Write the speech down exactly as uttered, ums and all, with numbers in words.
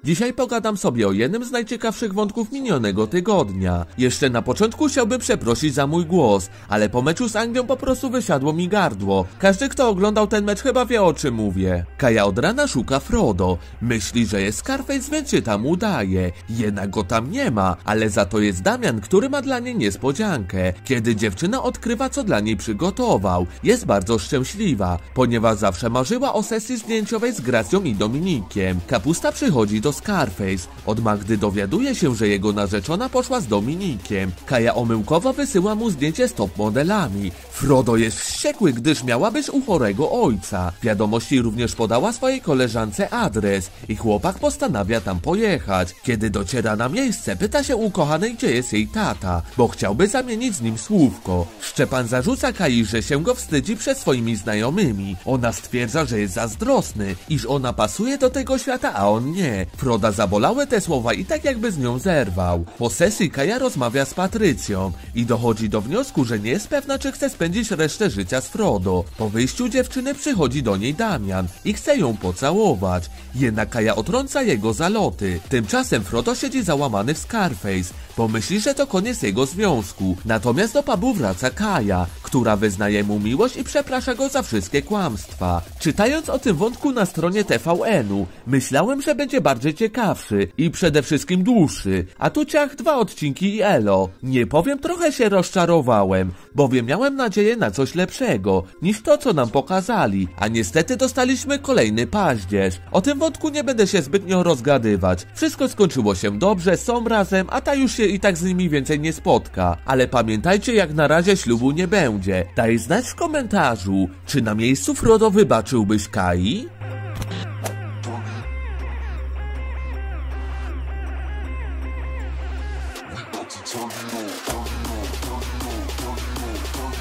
Dzisiaj pogadam sobie o jednym z najciekawszych wątków minionego tygodnia. Jeszcze na początku chciałbym przeprosić za mój głos, ale po meczu z Anglią po prostu wysiadło mi gardło. Każdy, kto oglądał ten mecz, chyba wie, o czym mówię. Kaja od rana szuka Frodo. Myśli, że jest Scarface, więc się tam udaje. Jednak go tam nie ma, ale za to jest Damian, który ma dla niej niespodziankę. Kiedy dziewczyna odkrywa, co dla niej przygotował, jest bardzo szczęśliwa, ponieważ zawsze marzyła o sesji zdjęciowej z Gracją i Dominikiem. Kapusta przychodzi do Scarface. Od Magdy dowiaduje się, że jego narzeczona poszła z Dominikiem. Kaja omyłkowo wysyła mu zdjęcie z top modelami. Frodo jest wściekły, gdyż miała być u chorego ojca. W wiadomości również podała swojej koleżance adres i chłopak postanawia tam pojechać. Kiedy dociera na miejsce, pyta się ukochanej, gdzie jest jej tata, bo chciałby zamienić z nim słówko. Szczepan zarzuca Kai, że się go wstydzi przed swoimi znajomymi. Ona stwierdza, że jest zazdrosny, iż ona pasuje do tego świata, a on nie. Froda zabolały te słowa i tak jakby z nią zerwał. Po sesji Kaja rozmawia z Patrycją i dochodzi do wniosku, że nie jest pewna, czy chce spędzić resztę życia z Frodo. Po wyjściu dziewczyny przychodzi do niej Damian i chce ją pocałować. Jednak Kaja odtrąca jego zaloty. Tymczasem Frodo siedzi załamany w Scarface, bo myśli, że to koniec jego związku. Natomiast do pubu wraca Kaja, która wyznaje mu miłość i przeprasza go za wszystkie kłamstwa. Czytając o tym wątku na stronie T V N-u, myślałem, że będzie bardziej ciekawszy i przede wszystkim dłuższy, a tu ciach dwa odcinki i elo. Nie powiem, trochę się rozczarowałem, bowiem miałem nadzieję na coś lepszego niż to, co nam pokazali, a niestety dostaliśmy kolejny paździerz. O tym wątku nie będę się zbytnio rozgadywać. Wszystko skończyło się dobrze, są razem, a ta już się i tak z nimi więcej nie spotka. Ale pamiętajcie, jak na razie ślubu nie będzie. Daj znać w komentarzu, czy na miejscu Frodo wybaczyłbyś Kai? Tell me